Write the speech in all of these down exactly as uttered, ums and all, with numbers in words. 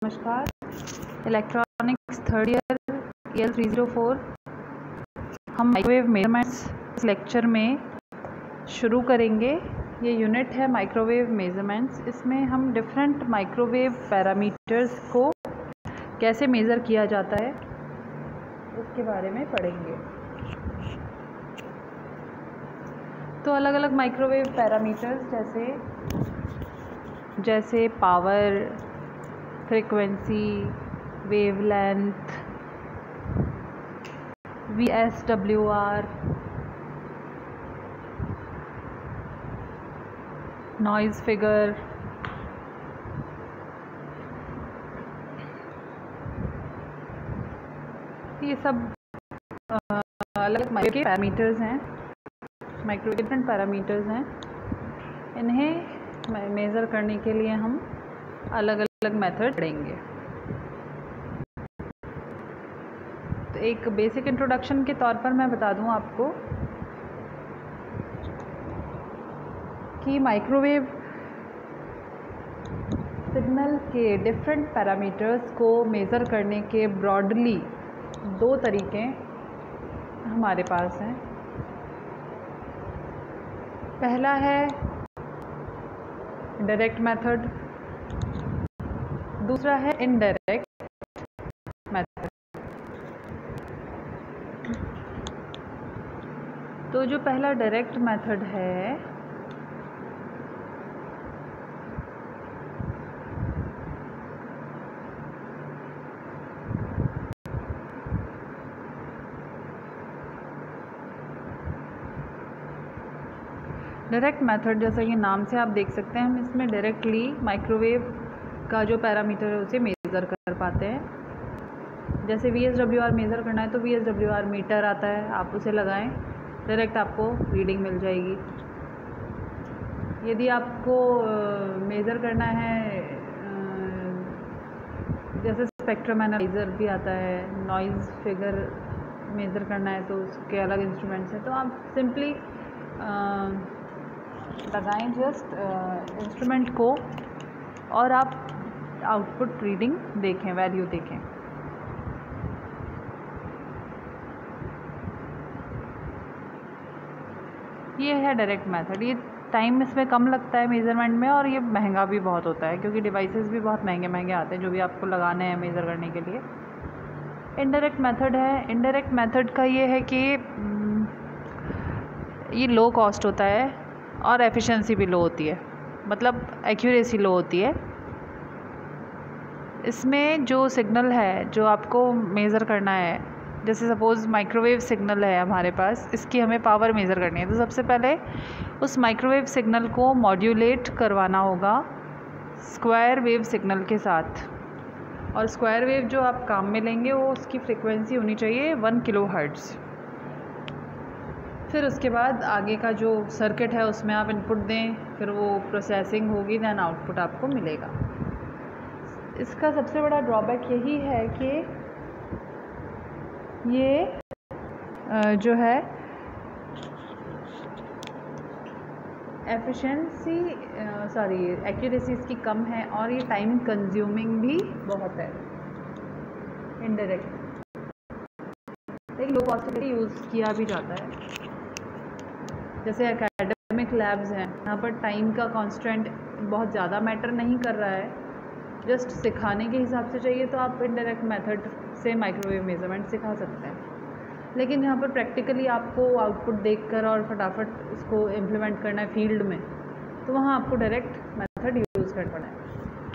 नमस्कार। Electronics third year L three zero four हम microwave measurements इस लेक्चर में शुरू करेंगे। ये यूनिट है माइक्रोवेव मेजरमेंट्स। इसमें हम डिफरेंट माइक्रोवेव पैरामीटर्स को कैसे मेज़र किया जाता है उसके बारे में पढ़ेंगे। तो अलग अलग माइक्रोवेव पैरामीटर्स जैसे जैसे power, frequency, wavelength, V S W R, noise figure, ये सब अलग माइक्रो के पैरामीटर्स हैं, माइक्रो डिफरेंट पैरामीटर्स हैं। इन्हें मेज़र करने के लिए हम अलग अलग मेथड पढ़ेंगे। तो एक बेसिक इंट्रोडक्शन के तौर पर मैं बता दूं आपको कि माइक्रोवेव सिग्नल के डिफरेंट पैरामीटर्स को मेज़र करने के ब्रॉडली दो तरीके हमारे पास हैं। पहला है डायरेक्ट मेथड, दूसरा है इनडायरेक्ट मेथड। तो जो पहला डायरेक्ट मेथड है डायरेक्ट मेथड, जैसा कि नाम से आप देख सकते हैं, हम इसमें डायरेक्टली माइक्रोवेव का जो पैरामीटर है उसे मेज़र कर पाते हैं। जैसे V S W R measure करना है तो V S W R meter आता है, आप उसे लगाएं, डायरेक्ट आपको रीडिंग मिल जाएगी। यदि आपको मेज़र करना है, जैसे स्पेक्ट्रम एनालाइज़र भी आता है, नॉइज़ फिगर मेज़र करना है तो उसके अलग इंस्ट्रूमेंट्स हैं, तो आप सिंपली लगाएं जस्ट इंस्ट्रूमेंट को और आप आउटपुट रीडिंग देखें, वैल्यू देखें। ये है डायरेक्ट मेथड। ये टाइम इसमें कम लगता है मेज़रमेंट में और ये महंगा भी बहुत होता है क्योंकि डिवाइसेस भी बहुत महंगे महंगे आते हैं जो भी आपको लगाने हैं मेज़र करने के लिए। इनडायरेक्ट मेथड है। इनडायरेक्ट मेथड का ये है कि ये लो कॉस्ट होता है और एफिशिएंसी भी लो होती है, मतलब एक्यूरेसी लो होती है। इसमें जो सिग्नल है जो आपको मेज़र करना है, जैसे सपोज़ माइक्रोवेव सिग्नल है हमारे पास, इसकी हमें पावर मेज़र करनी है, तो सबसे पहले उस माइक्रोवेव सिग्नल को मॉड्यूलेट करवाना होगा स्क्वायर वेव सिग्नल के साथ। और स्क्वायर वेव जो आप काम में लेंगे वो उसकी फ्रीक्वेंसी होनी चाहिए वन किलो हर्ट्ज़। फिर उसके बाद आगे का जो सर्किट है उसमें आप इनपुट दें, फिर वो प्रोसेसिंग होगी, दैन आउटपुट आपको मिलेगा। इसका सबसे बड़ा ड्रॉबैक यही है कि ये जो है एफिशिएंसी सॉरी एक्यूरेसी इसकी कम है और ये टाइम कंज्यूमिंग भी बहुत है। इनडायरेक्ट लेकिन लो कॉस्ट के लिए यूज़ किया भी जाता है। जैसे एकेडमिक लैब्स हैं, यहाँ पर टाइम का कांस्टेंट बहुत ज़्यादा मैटर नहीं कर रहा है, जस्ट सिखाने के हिसाब से चाहिए तो आप इनडायरेक्ट मेथड से माइक्रोवेव मेजरमेंट सिखा सकते हैं। लेकिन यहाँ पर प्रैक्टिकली आपको आउटपुट देखकर और फटाफट उसको इम्प्लीमेंट करना है फील्ड में, तो वहाँ आपको डायरेक्ट मेथड यूज़ करना पड़ना है।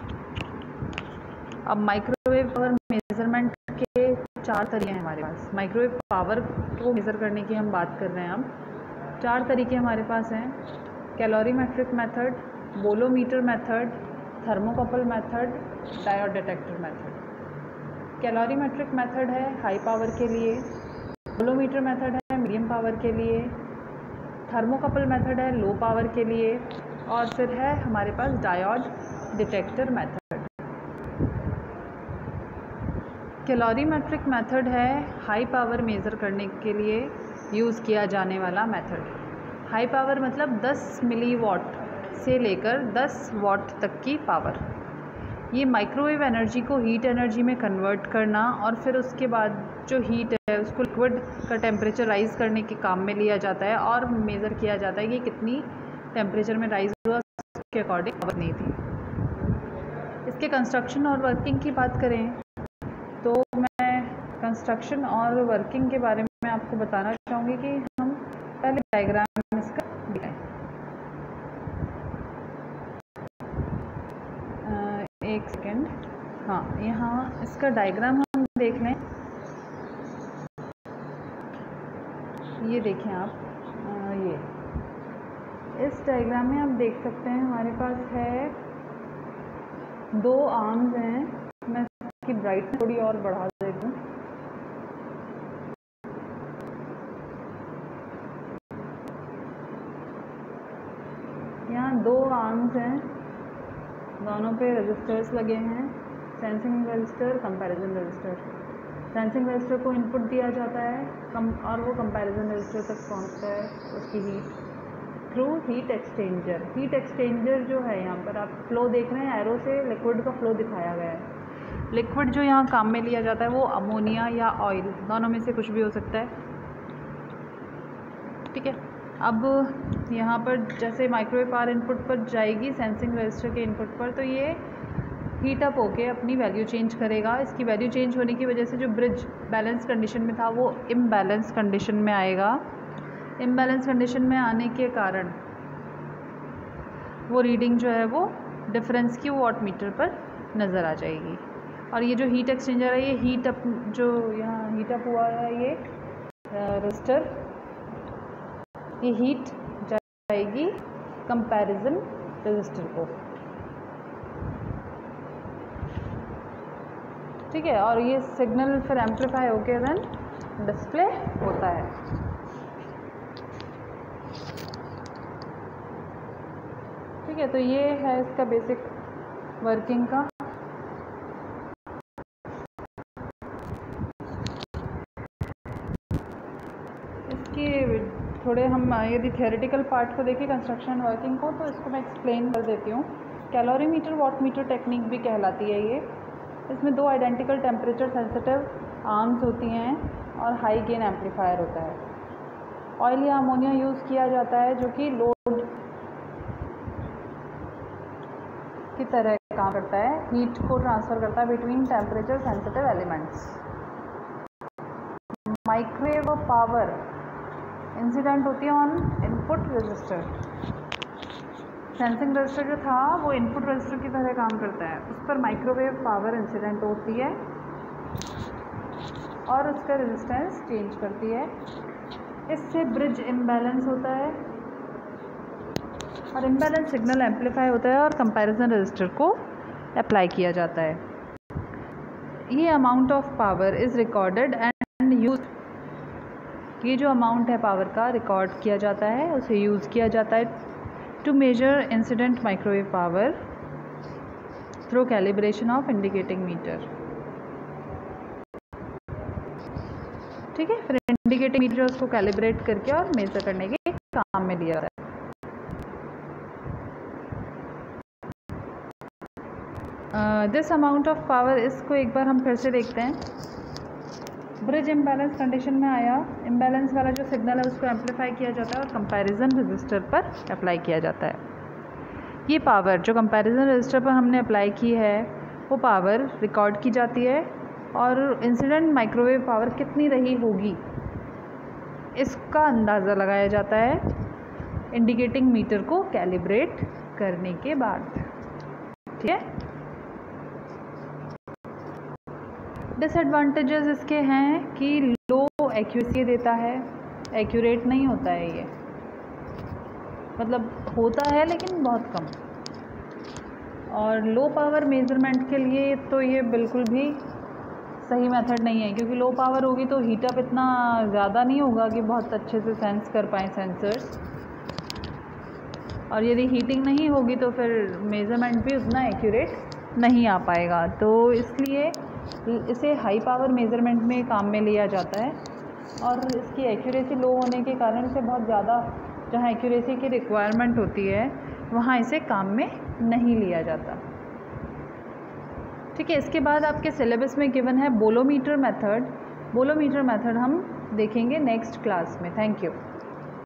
अब माइक्रोवेव पावर मेजरमेंट के चार तरीके हैं हमारे पास। माइक्रोवेव पावर को मेज़र करने की हम बात कर रहे हैं। हम चार तरीके हमारे पास हैं: calorimetric method, bolometer method, thermocouple method, diode detector method. Calorimetric method है हाई पावर के लिए, बोलोमीटर मेथड है मीडियम पावर के लिए, थर्मोकपल मेथड है लो पावर के लिए, और फिर है हमारे पास diode detector method. Calorimetric method है हाई पावर मेज़र करने के लिए यूज़ किया जाने वाला मेथड। हाई पावर मतलब दस मिली वॉट से लेकर दस वॉट तक की पावर। ये माइक्रोवेव एनर्जी को हीट एनर्जी में कन्वर्ट करना और फिर उसके बाद जो हीट है उसको लिक्विड का टेम्परेचर राइज़ करने के काम में लिया जाता है और मेज़र किया जाता है कि कितनी टेम्परेचर में राइज़ हुआ, उसके अकॉर्डिंग पावर नहीं थी। इसके कंस्ट्रक्शन और वर्किंग की बात करें तो मैं कंस्ट्रक्शन और वर्किंग के बारे में आपको बताना चाहूँगी कि हम पहले डायग्राम इसका दिखाएं। एक सेकेंड, हाँ, यहाँ इसका डायग्राम हम देख लें। ये देखें आप, आ, ये इस डायग्राम में आप देख सकते हैं हमारे पास है दो आर्म्स हैं। मैं इसकी ब्राइटनेस थोड़ी और बढ़ा देती हूँ। यहाँ दो आर्म्स हैं, दोनों पे रजिस्टर्स लगे हैं, sensing register, comparison register. Sensing register को इनपुट दिया जाता है कम और वो कंपैरिजन रजिस्टर तक पहुंचता है उसकी heat through heat exchanger. Heat exchanger जो है, यहाँ पर आप फ्लो देख रहे हैं, एरो से लिक्विड का फ्लो दिखाया गया है। लिक्विड जो यहाँ काम में लिया जाता है वो अमोनिया या ऑयल, दोनों में से कुछ भी हो सकता है, ठीक है। अब यहाँ पर जैसे माइक्रोवेव पावर इनपुट पर जाएगी सेंसिंग रजिस्टर के इनपुट पर, तो ये हीट अप होके अपनी वैल्यू चेंज करेगा। इसकी वैल्यू चेंज होने की वजह से जो ब्रिज बैलेंस कंडीशन में था वो इम्बैलेंस कंडीशन में आएगा। इम्बैलेंस कंडीशन में आने के कारण वो रीडिंग जो है वो डिफरेंस की वॉट मीटर पर नज़र आ जाएगी। और ये जो हीट एक्सचेंजर है, ये हीट अप जो यहाँ हीट अप हुआ है, ये रजिस्टर, ये हीट जाएगी कंपैरिजन रजिस्टर को, ठीक है। और ये सिग्नल फिर एम्पलीफाई होकर देन डिस्प्ले होता है। ठीक है, तो ये है इसका बेसिक वर्किंग का। इसकी थोड़े हम यदि थियोरेटिकल पार्ट को देखें कंस्ट्रक्शन वर्किंग को, तो इसको मैं एक्सप्लेन कर देती हूँ। कैलोरीमीटर वॉट मीटर टेक्निक भी कहलाती है ये। इसमें दो आइडेंटिकल टेम्परेचर सेंसिटिव आर्म्स होती हैं और हाई गेन एम्पलीफायर होता है। ऑयल या अमोनिया यूज़ किया जाता है जो कि लोड की तरह काम करता है, हीट को ट्रांसफ़र करता है between temperature sensitive elements. Microwave power incident होती है on input register. Sensing register जो था वो इनपुट रजिस्टर की तरह काम करता है, उस पर माइक्रोवेव पावर इंसिडेंट होती है और उसका रेजिस्टेंस चेंज करती है। इससे ब्रिज इम्बैलेंस होता है और इम्बैलेंस सिग्नल एम्पलीफाई होता है और कंपैरिजन रजिस्टर को अप्लाई किया जाता है। ये amount of power is recorded and use, ये जो अमाउंट है पावर का रिकॉर्ड किया जाता है, उसे यूज़ किया जाता है to measure incident microwave power through calibration of indicating meter. ठीक है, फिर इंडिकेटिंग मीटर उसको कैलिब्रेट करके और मेजर करने के काम में लिया जाता है। दिस अमाउंट ऑफ पावर, इसको एक बार हम फिर से देखते हैं। ब्रिज इम्बैलेंस कंडीशन में आया, इम्बैलेंस वाला जो सिग्नल है उसको एम्पलीफाई किया जाता है और कंपैरिजन रजिस्टर पर अप्लाई किया जाता है। ये पावर जो कंपैरिजन रजिस्टर पर हमने अप्लाई की है वो पावर रिकॉर्ड की जाती है और इंसिडेंट माइक्रोवेव पावर कितनी रही होगी इसका अंदाज़ा लगाया जाता है इंडिकेटिंग मीटर को कैलिब्रेट करने के बाद। ठीक है, डिसएडवांटेजेस इसके हैं कि लो एक्यूरेसी देता है, एक्यूरेट नहीं होता है ये, मतलब होता है लेकिन बहुत कम। और लो पावर मेजरमेंट के लिए तो ये बिल्कुल भी सही मेथड नहीं है, क्योंकि लो पावर होगी तो हीटअप इतना ज़्यादा नहीं होगा कि बहुत अच्छे से सेंस कर पाएँ सेंसर्स, और यदि हीटिंग नहीं होगी तो फिर मेजरमेंट भी उतना एक्यूरेट नहीं आ पाएगा। तो इसलिए इसे हाई पावर मेज़रमेंट में काम में लिया जाता है और इसकी एक्यूरेसी लो होने के कारण इसे बहुत ज़्यादा, जहाँ एक्यूरेसी की रिक्वायरमेंट होती है वहाँ इसे काम में नहीं लिया जाता। ठीक है, इसके बाद आपके सिलेबस में गिवन है बोलोमीटर मेथड। बोलोमीटर मेथड हम देखेंगे नेक्स्ट क्लास में। Thank you.